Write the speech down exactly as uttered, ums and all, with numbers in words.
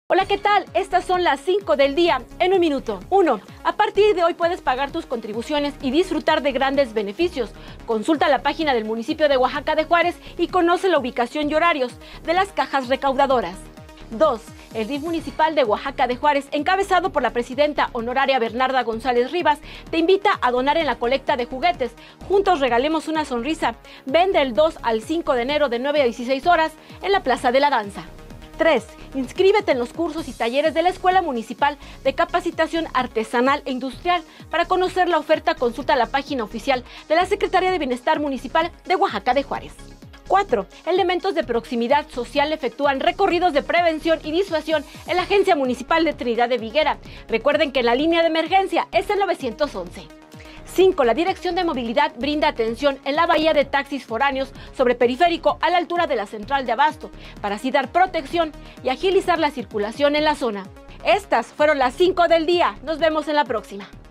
Hola, ¿qué tal? Estas son las cinco del día en un minuto. uno. A partir de hoy puedes pagar tus contribuciones y disfrutar de grandes beneficios. Consulta la página del municipio de Oaxaca de Juárez y conoce la ubicación y horarios de las cajas recaudadoras. dos. El D I F municipal de Oaxaca de Juárez, encabezado por la presidenta honoraria Bernarda González Rivas, te invita a donar en la colecta de juguetes. Juntos regalemos una sonrisa. Ven del dos al cinco de enero de nueve a dieciséis horas en la Plaza de la Danza. tres. Inscríbete en los cursos y talleres de la Escuela Municipal de Capacitación Artesanal e Industrial. Para conocer la oferta, consulta la página oficial de la Secretaría de Bienestar Municipal de Oaxaca de Juárez. cuatro. Elementos de proximidad social efectúan recorridos de prevención y disuasión en la Agencia Municipal de Trinidad de Viguera. Recuerden que la línea de emergencia es el nueve once. cinco. La Dirección de Movilidad brinda atención en la bahía de taxis foráneos sobre Periférico a la altura de la central de abasto, para así dar protección y agilizar la circulación en la zona. Estas fueron las cinco del día. Nos vemos en la próxima.